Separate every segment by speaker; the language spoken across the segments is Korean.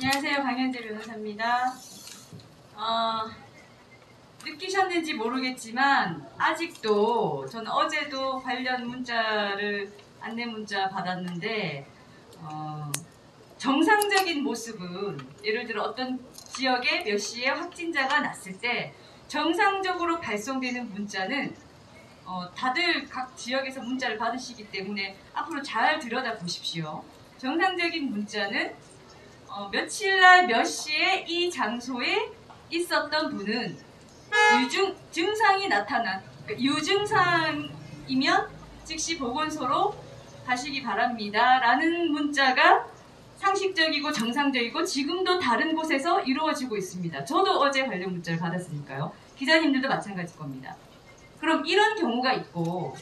Speaker 1: 안녕하세요. 강현재 변호사입니다. 느끼셨는지 모르겠지만 아직도 저는 어제도 관련 안내 문자 받았는데 정상적인 모습은 예를 들어 어떤 지역에 몇 시에 확진자가 났을 때 정상적으로 발송되는 문자는 다들 각 지역에서 문자를 받으시기 때문에 앞으로 잘 들여다보십시오. 정상적인 문자는 며칠날 몇 시에 이 장소에 있었던 분은 증상이 나타난 유증상이면 즉시 보건소로 가시기 바랍니다 라는 문자가 상식적이고 정상적이고 지금도 다른 곳에서 이루어지고 있습니다. 저도 어제 관련 문자를 받았으니까요. 기자님들도 마찬가지일 겁니다. 그럼 이런 경우가 있고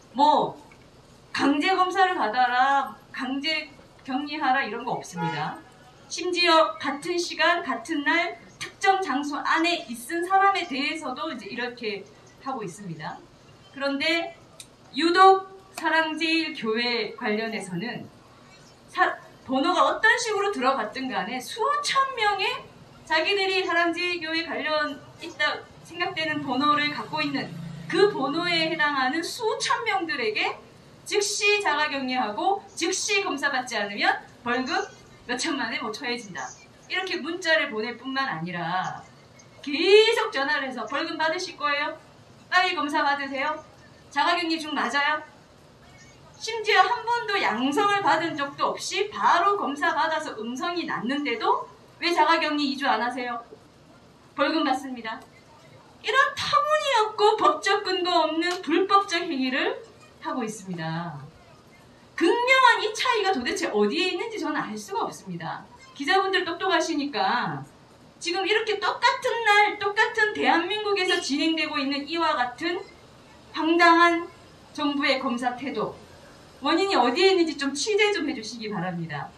Speaker 1: 강제 검사를 받아라, 강제 격리하라 이런 거 없습니다. 심지어 같은 시간, 같은 날 특정 장소 안에 있은 사람에 대해서도 이제 이렇게 하고 있습니다. 그런데 유독 사랑제일교회 관련해서는 번호가 어떤 식으로 들어갔든 간에 수천 명의 자기들이 사랑제일교회 관련 있다 생각되는 번호를 갖고 있는 그 번호에 해당하는 수천 명들에게 즉시 자가격리하고 즉시 검사받지 않으면 벌금 몇천만 원에 처해진다. 이렇게 문자를 보낼 뿐만 아니라 계속 전화를 해서 벌금 받으실 거예요? 빨리 검사 받으세요? 자가격리 중 맞아요? 심지어 한 번도 양성을 받은 적도 없이 바로 검사 받아서 음성이 났는데도 왜 자가격리 2주 안 하세요? 벌금 받습니다. 이런 터무니없고 법적 근거 없는 불법적 행위를 하고 있습니다. 극명한 이 차이가 도대체 어디에 있는지 저는 알 수가 없습니다. 기자분들 똑똑하시니까 지금 이렇게 똑같은 날 똑같은 대한민국에서 진행되고 있는 이와 같은 황당한 정부의 검사 태도, 원인이 어디에 있는지 좀 취재 좀 해주시기 바랍니다.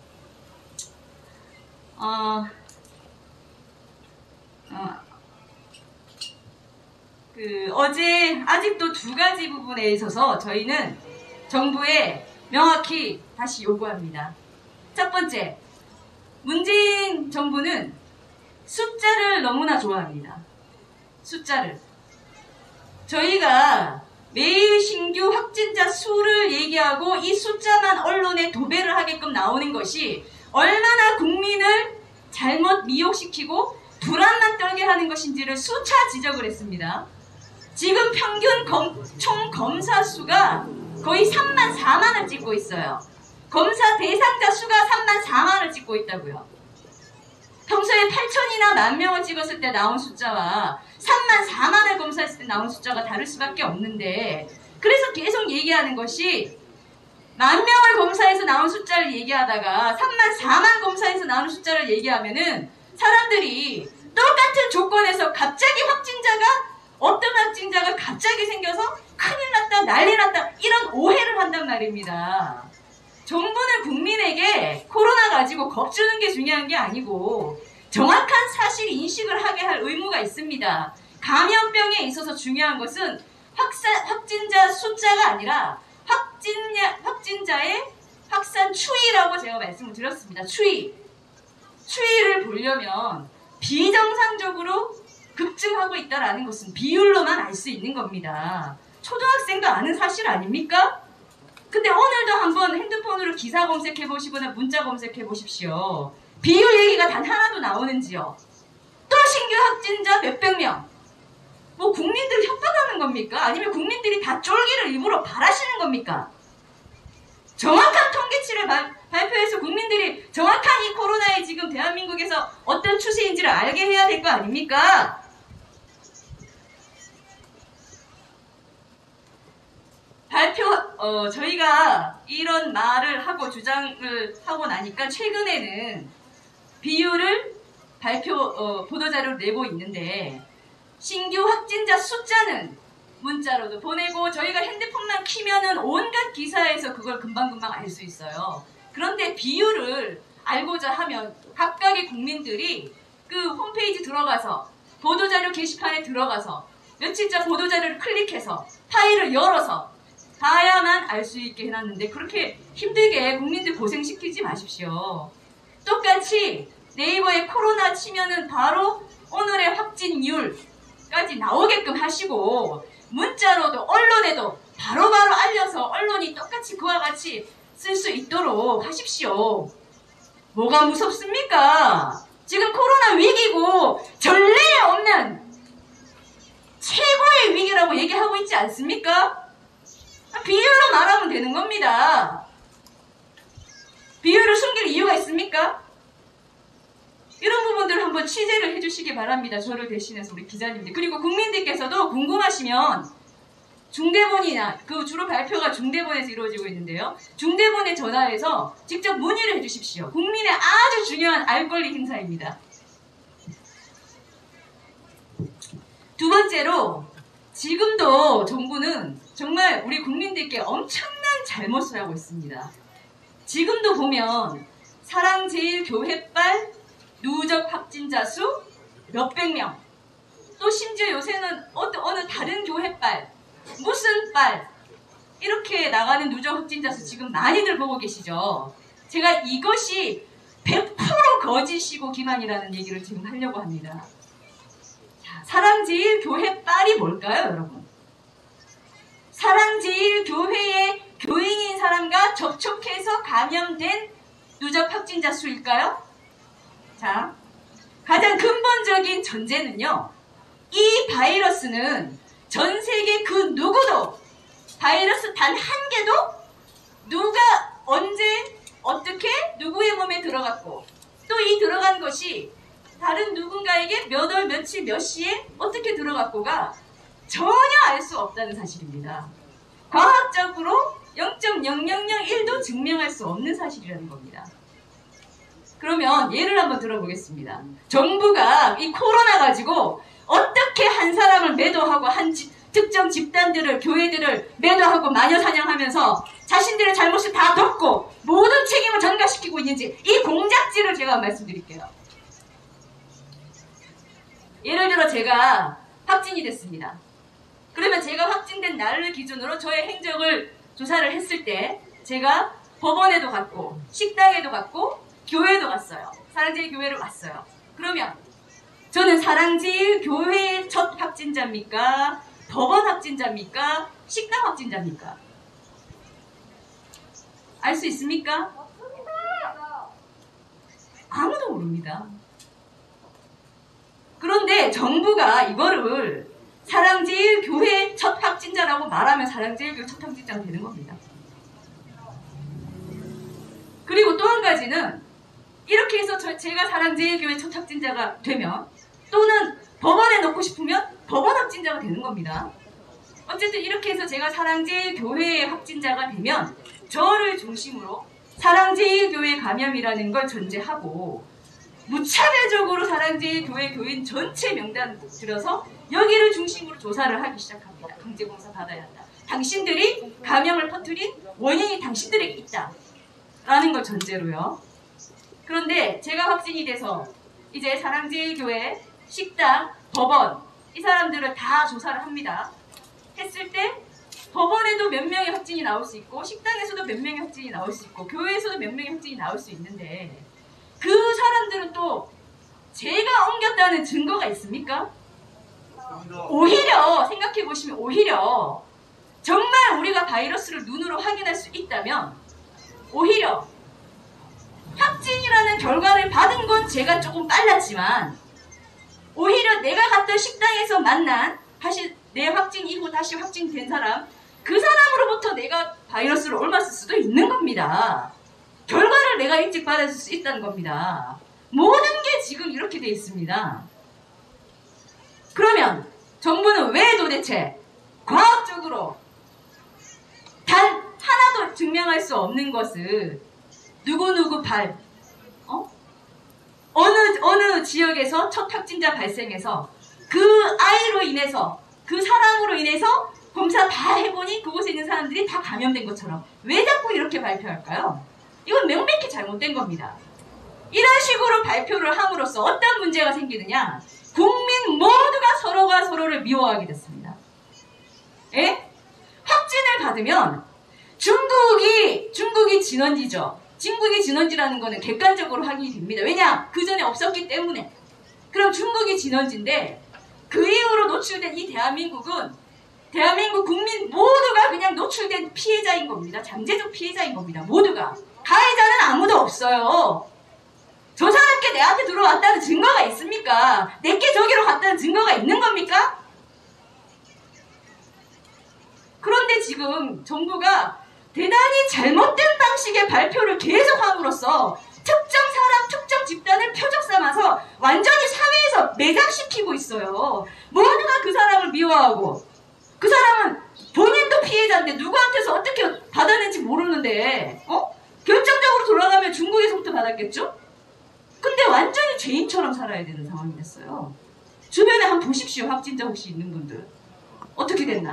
Speaker 1: 어제 아직도 두 가지 부분에 있어서 저희는 정부에 명확히 다시 요구합니다. 첫 번째, 문재인 정부는 숫자를 너무나 좋아합니다. 숫자를. 저희가 매일 신규 확진자 수를 얘기하고 이 숫자만 언론에 도배를 하게끔 나오는 것이 얼마나 국민을 잘못 미혹시키고 불안만 떨게 하는 것인지를 수차 지적을 했습니다. 지금 평균 총 검사 수가 거의 3만 4만을 찍고 있어요. 검사 대상자 수가 3만 4만을 찍고 있다고요. 평소에 8천이나 10,000명을 찍었을 때 나온 숫자와 3만 4만을 검사했을 때 나온 숫자가 다를 수밖에 없는데, 그래서 계속 얘기하는 것이 10,000명을 검사해서 나온 숫자를 얘기하다가 3만 4만 검사해서 나오는 숫자를 얘기하면은 사람들이 똑같은 조건에서 갑자기 어떤 확진자가 갑자기 생겨서 큰일 났다, 난리 났다 이런 오해를 한단 말입니다. 정부는 국민에게 코로나 가지고 겁주는 게 중요한 게 아니고 정확한 사실 인식을 하게 할 의무가 있습니다. 감염병에 있어서 중요한 것은 확진자 숫자가 아니라 확진자의 확산 추이라고 제가 말씀을 드렸습니다. 추이를 보려면 비정상적으로 급증하고 있다는 것은 비율로만 알 수 있는 겁니다. 초등학생도 아는 사실 아닙니까? 근데 오늘도 한번 핸드폰으로 기사 검색해보시거나 문자 검색해보십시오. 비율 얘기가 단 하나도 나오는지요? 또 신규 확진자 몇백 명. 국민들 협박하는 겁니까? 아니면 국민들이 다 쫄기를 일부러 바라시는 겁니까? 정확한 통계치를 발표해서 국민들이 정확한 이 코로나에 지금 대한민국에서 어떤 추세인지를 알게 해야 될 거 아닙니까? 저희가 이런 말을 하고 주장을 하고 나니까 최근에는 비율을 보도자료를 내고 있는데 신규 확진자 숫자는 문자로도 보내고 저희가 핸드폰만 키면은 온갖 기사에서 그걸 금방금방 알 수 있어요. 그런데 비율을 알고자 하면 각각의 국민들이 그 홈페이지 들어가서 보도자료 게시판에 들어가서 며칠자 보도자료를 클릭해서 파일을 열어서 봐야만 알 수 있게 해놨는데 그렇게 힘들게 국민들 고생시키지 마십시오. 똑같이 네이버에 코로나 치면은 바로 오늘의 확진율까지 나오게끔 하시고, 문자로도 언론에도 바로바로 알려서 언론이 똑같이 그와 같이 쓸 수 있도록 하십시오. 뭐가 무섭습니까? 지금 코로나 위기고 전례에 없는 최고의 위기라고 얘기하고 있지 않습니까? 비율로 말하면 되는 겁니다. 비율을 숨길 이유가 있습니까? 이런 부분들을 한번 취재를 해주시기 바랍니다. 저를 대신해서 우리 기자님들. 그리고 국민들께서도 궁금하시면 중대본이나 그 주로 발표가 중대본에서 이루어지고 있는데요. 중대본에 전화해서 직접 문의를 해주십시오. 국민의 아주 중요한 알 권리 행사입니다. 두 번째로, 지금도 정부는 정말 우리 국민들께 엄청난 잘못을 하고 있습니다. 지금도 보면 사랑제일교회발 누적 확진자 수 몇백 명, 또 심지어 요새는 어느 다른 교회발, 무슨 빨, 이렇게 나가는 누적 확진자 수 지금 많이들 보고 계시죠. 제가 이것이 100% 거짓이고 기만이라는 얘기를 지금 하려고 합니다. 자, 사랑제일교회 빨이 뭘까요, 여러분? 사랑제일교회의 교인인 사람과 접촉해서 감염된 누적 확진자 수일까요? 자, 가장 근본적인 전제는요, 이 바이러스는 전 세계 그 누구도 바이러스 단 한 개도 누가 언제 어떻게 누구의 몸에 들어갔고, 또 이 들어간 것이 다른 누군가에게 몇 월 며칠 몇 시에 어떻게 들어갔고가 전혀 알 수 없다는 사실입니다. 과학적으로 0.0001도 증명할 수 없는 사실이라는 겁니다. 그러면 예를 한번 들어보겠습니다. 정부가 이 코로나 가지고 어떻게 한 사람을 매도하고 특정 집단들을, 교회들을 매도하고 마녀사냥하면서 자신들의 잘못을 다 덮고 모든 책임을 전가시키고 있는지, 이 공작질을 제가 말씀드릴게요. 예를 들어 제가 확진이 됐습니다. 그러면 제가 확진된 날을 기준으로 저의 행적을 조사를 했을 때 제가 법원에도 갔고 식당에도 갔고 교회도 갔어요. 사랑제일교회를 왔어요. 그러면 저는 사랑제일교회의 첫 확진자입니까? 법원 확진자입니까? 식당 확진자입니까? 알 수 있습니까? 아무도 모릅니다. 그런데 정부가 이거를 사랑제일교회 첫 확진자라고 말하면 사랑제일교회 첫 확진자가 되는 겁니다. 그리고 또 한 가지는, 이렇게 해서 제가 사랑제일교회 첫 확진자가 되면, 또는 법원에 넣고 싶으면 법원 확진자가 되는 겁니다. 어쨌든 이렇게 해서 제가 사랑제일교회의 확진자가 되면 저를 중심으로 사랑제일교회 감염이라는 걸 전제하고 무차별적으로 사랑제일교회 교인 전체 명단 들어서 여기를 중심으로 조사를 하기 시작합니다. 강제공사 받아야 한다. 당신들이 감염을 퍼뜨린 원인이 당신들에게 있다 라는 걸 전제로요. 그런데 제가 확진이 돼서 이제 사랑제일교회, 식당, 법원, 이 사람들을 다 조사를 합니다. 했을 때 법원에도 몇 명의 확진이 나올 수 있고, 식당에서도 몇 명의 확진이 나올 수 있고, 교회에서도 몇 명의 확진이 나올 수 있는데, 그 사람들은 또 제가 옮겼다는 증거가 있습니까? 오히려 생각해보시면, 오히려 정말 우리가 바이러스를 눈으로 확인할 수 있다면 오히려 확진이라는 결과를 받은 건 제가 조금 빨랐지만, 오히려 내가 갔던 식당에서 만난, 다시 내 확진 이후 다시 확진된 사람, 그 사람으로부터 내가 바이러스를 옮았을 수도 있는 겁니다. 결과를 내가 일찍 받았을 수 있다는 겁니다. 모든 게 지금 이렇게 돼 있습니다. 그러면 정부는 왜 도대체 과학적으로 단 하나도 증명할 수 없는 것을 누구누구 어느 지역에서 첫 확진자 발생해서 그 아이로 인해서, 그 사람으로 인해서 검사 다 해보니 그곳에 있는 사람들이 다 감염된 것처럼 왜 자꾸 이렇게 발표할까요? 이건 명백히 잘못된 겁니다. 이런 식으로 발표를 함으로써 어떤 문제가 생기느냐? 국민 모두가 서로가 서로를 미워하게 됐습니다. 예? 확진을 받으면 중국이 진원지죠. 중국이 진원지라는 거는 객관적으로 확인이 됩니다. 왜냐? 그 전에 없었기 때문에. 그럼 중국이 진원지인데 그 이후로 노출된 이 대한민국은 대한민국 국민 모두가 그냥 노출된 피해자인 겁니다. 잠재적 피해자인 겁니다. 모두가. 가해자는 아무도 없어요. 저 사람께 내한테 들어왔다는 증거가 있습니까? 내게 저기로 갔다는 증거가 있는 겁니까? 그런데 지금 정부가 대단히 잘못된 방식의 발표를 계속함으로써 특정 사람, 특정 집단을 표적 삼아서 완전히 사회에서 매장시키고 있어요. 모두가 그 사람을 미워하고 그 사람은 본인도 피해자인데 누구한테서 어떻게 받았는지 모르는데 결정적으로 돌아가면 중국에서부터 받았겠죠? 근데 완전히 죄인처럼 살아야 되는 상황이 됐어요. 주변에 한번 보십시오. 확진자 혹시 있는 분들. 어떻게 됐나?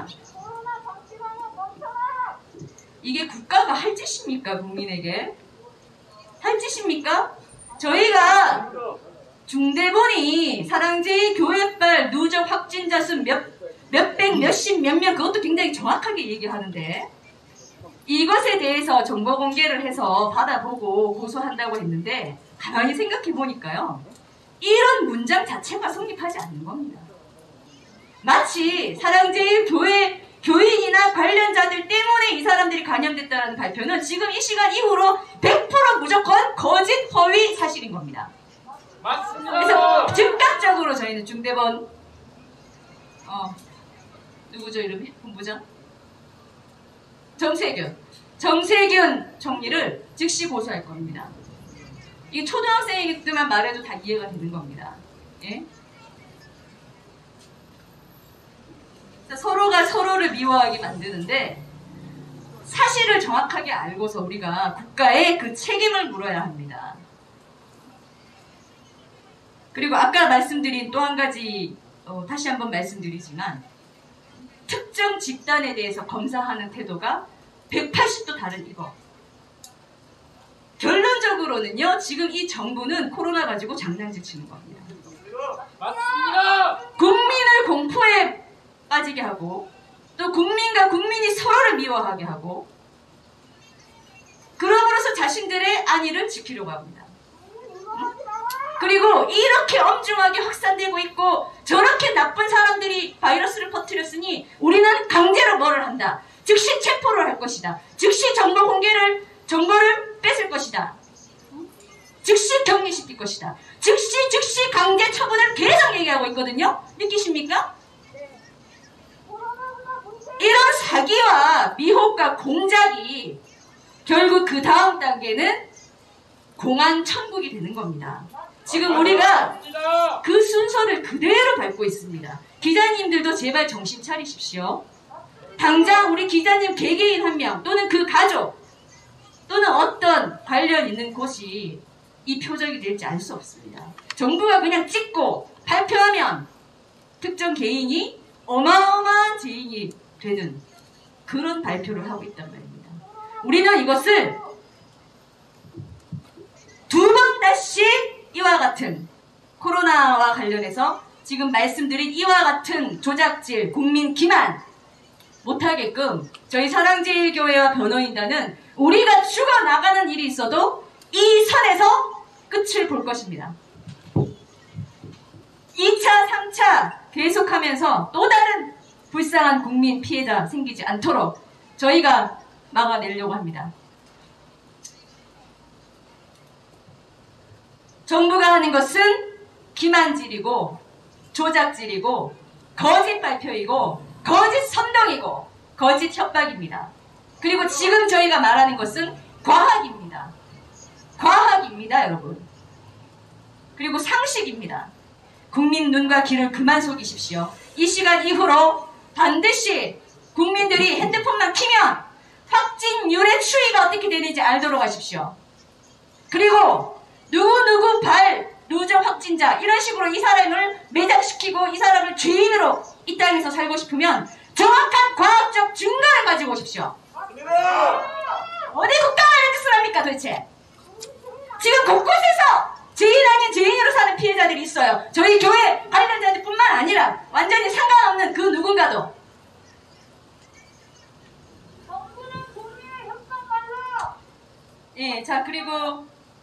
Speaker 1: 이게 국가가 할 짓입니까? 국민에게? 할 짓입니까? 저희가 중대본이 사랑제일교회발 누적 확진자 수 몇백, 몇십, 몇몇 그것도 굉장히 정확하게 얘기하는데 이것에 대해서 정보 공개를 해서 받아보고 고소한다고 했는데 가만히 생각해 보니까요. 이런 문장 자체가 성립하지 않는 겁니다. 마치 사랑제일교회 교인이나 관련자들 때문에 이 사람들이 감염됐다는 발표는 지금 이 시간 이후로 100% 무조건 거짓, 허위, 사실인 겁니다.
Speaker 2: 맞습니다.
Speaker 1: 그래서 즉각적으로 저희는 중대본 누구죠 이름이? 본부장? 정세균 총리를 즉시 고소할 겁니다. 이게 초등학생이기 때문에 말해도 다 이해가 되는 겁니다. 예? 서로가 서로를 미워하게 만드는데 사실을 정확하게 알고서 우리가 국가에 그 책임을 물어야 합니다. 그리고 아까 말씀드린 또 한 가지 다시 한번 말씀드리지만 특정 집단에 대해서 검사하는 태도가 180도 다른 이거. 결론적으로는요. 지금 이 정부는 코로나 가지고 장난질 치는 겁니다.
Speaker 2: 맞습니다.
Speaker 1: 국민을 공포에 빠지게 하고 또 국민과 국민이 서로를 미워하게 하고 그럼으로써 자신들의 안위를 지키려고 합니다. 그리고 이렇게 엄중하게 확산되고 있고 저렇게 나쁜 사람들이 바이러스를 퍼뜨렸으니 우리는 강제로 뭐를 한다. 즉시 체포를 할 것이다. 즉시 정보를 뺏을 것이다. 즉시 격리시킬 것이다. 즉시 강제 처분을 계속 얘기하고 있거든요. 느끼십니까? 이런 사기와 미혹과 공작이 결국 그 다음 단계는 공안 천국이 되는 겁니다. 지금 우리가 그 순서를 그대로 밟고 있습니다. 기자님들도 제발 정신 차리십시오. 당장 우리 기자님 개개인 한 명 또는 그 가족 또는 어떤 관련 있는 곳이 이 표적이 될지 알 수 없습니다. 정부가 그냥 찍고 발표하면 특정 개인이 어마어마한 죄인이 되는 그런 발표를 하고 있단 말입니다. 우리는 이것을 두 번 다시 이와 같은 코로나와 관련해서 지금 말씀드린 이와 같은 조작질, 국민 기만 못하게끔 저희 사랑제일교회와 변호인단은 우리가 죽어나가는 일이 있어도 이 선에서 끝을 볼 것입니다. 2차, 3차 계속하면서 또 다른 불쌍한 국민 피해자 생기지 않도록 저희가 막아내려고 합니다. 정부가 하는 것은 기만질이고 조작질이고 거짓 발표이고 거짓 선동이고 거짓 협박입니다. 그리고 지금 저희가 말하는 것은 과학입니다. 과학입니다, 여러분. 그리고 상식입니다. 국민 눈과 귀를 그만 속이십시오. 이 시간 이후로 반드시 국민들이 핸드폰만 키면 확진율의 추이가 어떻게 되는지 알도록 하십시오. 그리고 누구 누적 확진자 이런 식으로 이 사람을 매장시키고 이 사람을 죄인으로 이 땅에서 살고 싶으면 정확한 과학적 증거를 가지고 오십시오. 어디 국가가 이렇게 쓰랍니까 도대체? 지금 곳곳에서 죄인 아닌 죄인으로 사는 피해자들이 있어요. 저희 교회 관련자들 뿐만 아니라 완전히 상관없는 그 누군가도. 예, 자, 그리고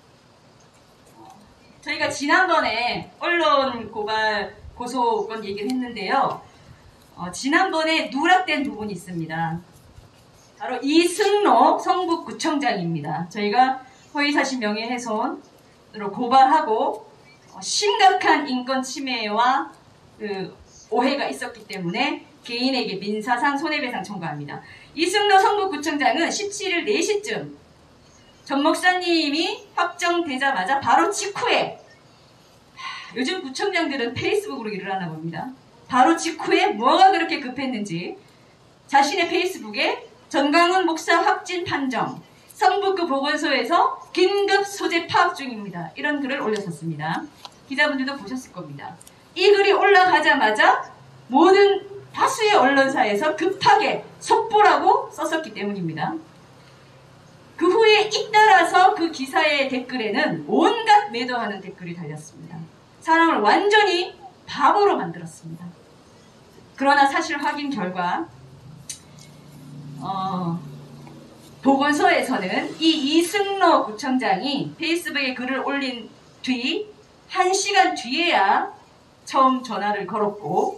Speaker 1: 저희가 지난번에 언론 고발 고소건 얘기를 했는데요. 지난번에 누락된 부분이 있습니다. 바로 이승로 성북구청장입니다. 저희가 허위사실 명예훼손으로 고발하고 심각한 인권 침해와 오해가 있었기 때문에 개인에게 민사상 손해배상 청구합니다. 이승로 성북구청장은 17일 4시쯤 전 목사님이 확정되자마자 바로 직후에 요즘 구청장들은 페이스북으로 일을 하나 봅니다. 바로 직후에 뭐가 그렇게 급했는지 자신의 페이스북에 전광훈 목사 확진 판정 성북구 보건소에서 긴급 소재 파악 중입니다. 이런 글을 올렸었습니다. 기자분들도 보셨을 겁니다. 이 글이 올라가자마자 모든 다수의 언론사에서 급하게 속보라고 썼었기 때문입니다. 그 후에 잇따라서 그 기사의 댓글에는 온갖 매도하는 댓글이 달렸습니다. 사람을 완전히 바보로 만들었습니다. 그러나 사실 확인 결과 보건소에서는 이 이승로 구청장이 페이스북에 글을 올린 뒤 1시간 뒤에야 처음 전화를 걸었고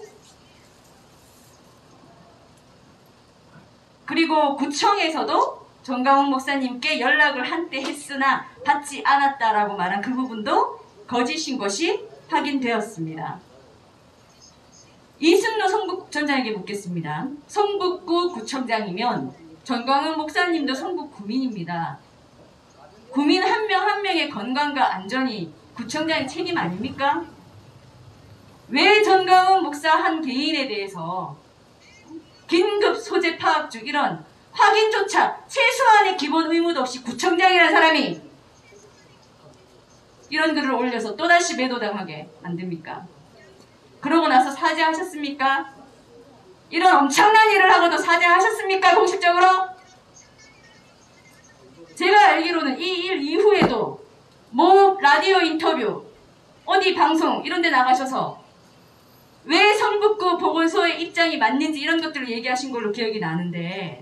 Speaker 1: 그리고 구청에서도 전광훈 목사님께 연락을 한때 했으나 받지 않았다라고 말한 그 부분도 거짓인 것이 확인되었습니다. 이승로 성북구청장에게 묻겠습니다. 성북구 구청장이면 전광훈 목사님도 성북구민입니다. 구민 한 명 한 명의 건강과 안전이 구청장의 책임 아닙니까? 왜 전광훈 목사 한 개인에 대해서 긴급 소재 파악 중 이런 확인조차 최소한의 기본 의무도 없이 구청장이라는 사람이 이런 글을 올려서 또다시 매도당하게 만듭니까? 그러고 나서 사죄하셨습니까? 이런 엄청난 일을 하고도 사죄하셨습니까? 공식적으로? 제가 알기로는 이 일 이후에도 뭐 라디오 인터뷰, 어디 방송 이런 데 나가셔서 왜 성북구 보건소의 입장이 맞는지 이런 것들을 얘기하신 걸로 기억이 나는데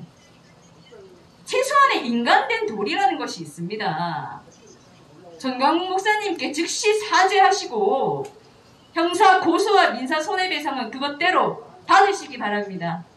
Speaker 1: 최소한의 인간된 도리라는 것이 있습니다. 전광훈 목사님께 즉시 사죄하시고 형사 고소와 민사 손해배상은 그것대로 받으시기 바랍니다.